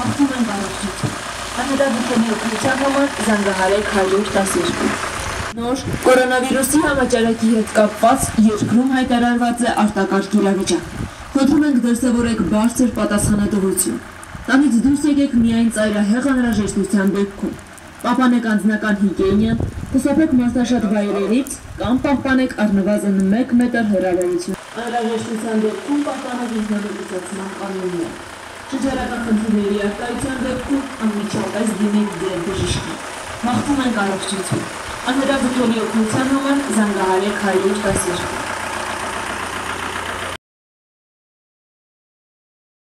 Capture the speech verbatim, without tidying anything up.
Մաղթում ենք առողջություն։ Անհետաձգելի օգնության համար զանգահարեք հարյուր տասներկու։ Նոր կորոնավիրուսի համաճարակի հետ կապված երկրում հայտարարված է արտակարգ իրավիճակ։ Խնդրում ենք դրսևորեք բարձր պատասխանատվություն։ Տանից դուրս եկեք միայն ծայրահեղ անհրաժեշտության դեպքում։ Պահպանեք անձնական հիգիենան, խուսափեք մարդաշատ վայրերից կամ պահպանեք առնվազն մեկ մետր հեռավորություն։ Անհրաժեշտության դեպքում պահպանեք ինքնաբուծացման կանոնները։ Շրջանական խնդիրների արտահայտության դեպքում անմիջապես դիմեք ձեր բժշկին։ Մաղթում ենք առողջություն։ Անհետաձգելի օգնության համար զանգահարեք հարյուր տասներկու։